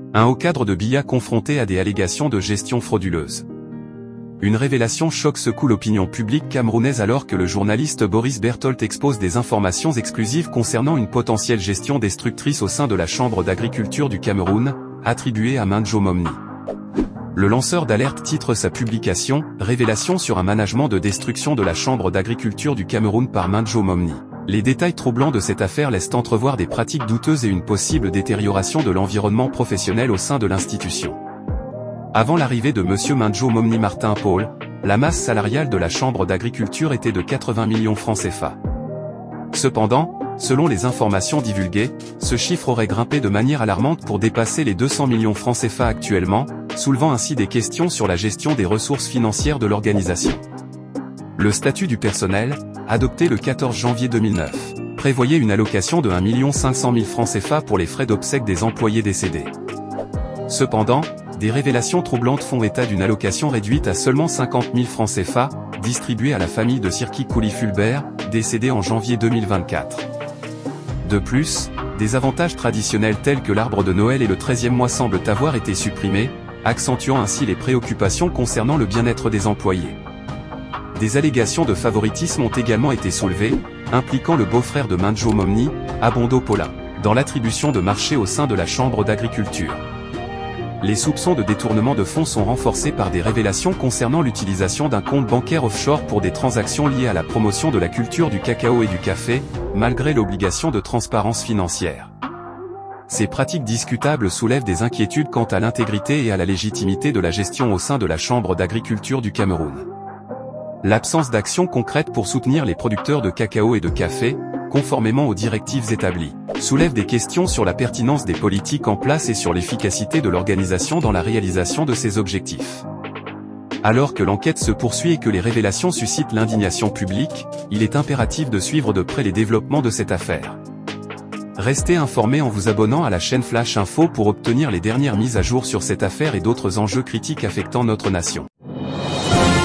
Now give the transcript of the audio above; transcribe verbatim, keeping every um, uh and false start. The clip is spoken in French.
Un haut cadre de B I A confronté à des allégations de gestion frauduleuse. Une révélation choc secoue l'opinion publique camerounaise alors que le journaliste Boris Berthold expose des informations exclusives concernant une potentielle gestion destructrice au sein de la Chambre d'agriculture du Cameroun, attribuée à Mandjo Momni. Le lanceur d'alerte titre sa publication « Révélation sur un management de destruction de la Chambre d'agriculture du Cameroun par Mandjo Momni ». Les détails troublants de cette affaire laissent entrevoir des pratiques douteuses et une possible détérioration de l'environnement professionnel au sein de l'institution. Avant l'arrivée de M. Mandjo Momni Martin Paul, la masse salariale de la Chambre d'agriculture était de quatre-vingts millions francs C F A. Cependant, selon les informations divulguées, ce chiffre aurait grimpé de manière alarmante pour dépasser les deux cents millions francs C F A actuellement, soulevant ainsi des questions sur la gestion des ressources financières de l'organisation. Le statut du personnel, adopté le quatorze janvier deux mille neuf, prévoyait une allocation de un million cinq cent mille francs C F A pour les frais d'obsèques des employés décédés. Cependant, des révélations troublantes font état d'une allocation réduite à seulement cinquante mille francs C F A, distribuée à la famille de Sirki Kouli Fulbert, décédé en janvier deux mille vingt-quatre. De plus, des avantages traditionnels tels que l'arbre de Noël et le treizième mois semblent avoir été supprimés, accentuant ainsi les préoccupations concernant le bien-être des employés. Des allégations de favoritisme ont également été soulevées, impliquant le beau-frère de Mandjo Momni, Abondo Paulin, dans l'attribution de marchés au sein de la Chambre d'agriculture. Les soupçons de détournement de fonds sont renforcés par des révélations concernant l'utilisation d'un compte bancaire offshore pour des transactions liées à la promotion de la culture du cacao et du café, malgré l'obligation de transparence financière. Ces pratiques discutables soulèvent des inquiétudes quant à l'intégrité et à la légitimité de la gestion au sein de la Chambre d'agriculture du Cameroun. L'absence d'action concrète pour soutenir les producteurs de cacao et de café, conformément aux directives établies, soulève des questions sur la pertinence des politiques en place et sur l'efficacité de l'organisation dans la réalisation de ces objectifs. Alors que l'enquête se poursuit et que les révélations suscitent l'indignation publique, il est impératif de suivre de près les développements de cette affaire. Restez informés en vous abonnant à la chaîne Flash Info pour obtenir les dernières mises à jour sur cette affaire et d'autres enjeux critiques affectant notre nation.